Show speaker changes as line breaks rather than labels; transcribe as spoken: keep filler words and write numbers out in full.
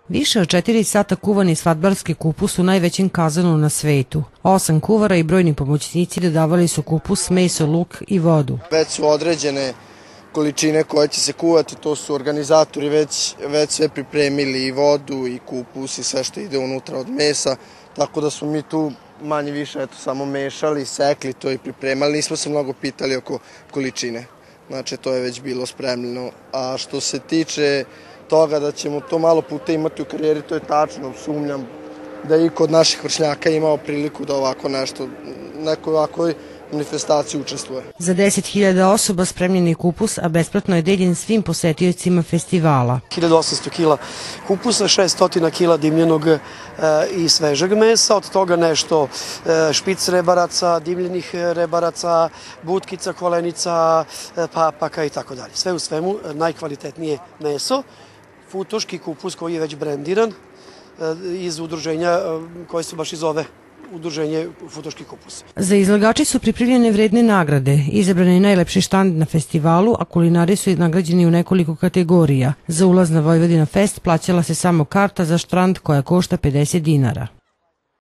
Više od četiri sata kuvani svadbarski kupus u najvećem kazanu na svetu. Osam kuvara i brojni pomoćnici dodavali su kupus, meso, luk i vodu.
Već su određene količine koje će se kuvati, to su organizatori već, već sve pripremili, i vodu i kupus i sve što ide unutra od mesa, tako da smo mi tu manje više eto, samo mešali, sekli to i pripremali, nismo se mnogo pitali oko količine, znači to je već bilo spremljeno. A što se tiče toga da ćemo to malo puta imati u karijeri, to je tačno, sumnjam da je i kod naših vršnjaka imao priliku da ovako nešto, nekoj ovakvoj manifestaciji učestvuje.
Za deset hiljada osoba spremljen je kupus, a besplatno je deljen svim posetiocima festivala.
hiljadu osamsto kila kupusa, šessto kila dimljenog e, i svežeg mesa, od toga nešto e, špic rebaraca, dimljenih rebaraca, butkica, kolenica, e, papaka i tako dalje. Sve u svemu najkvalitetnije meso, futoški kupus koji je već brendiran e, iz udruženja e, koje su baš iz ove udruženje Futoški kupus.
Za izlagače su pripremljene vredne nagrade, izabran je najlepši štand na festivalu, a kulinari su nagrađeni u nekoliko kategorija. Za ulaz na Vojvodina Fest plaćala se samo karta za štand koja košta pedeset dinara.